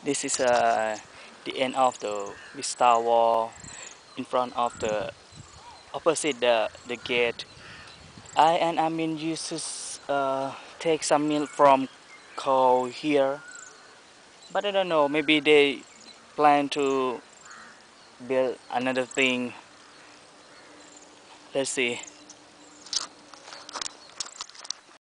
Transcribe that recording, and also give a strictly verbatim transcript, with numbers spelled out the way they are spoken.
This is uh, the end of the Visthar wall in front of the opposite the, the gate. I and Amin used to s- uh, take some milk from cow here, but I don't know. Maybe they plan to build another thing. Let's see.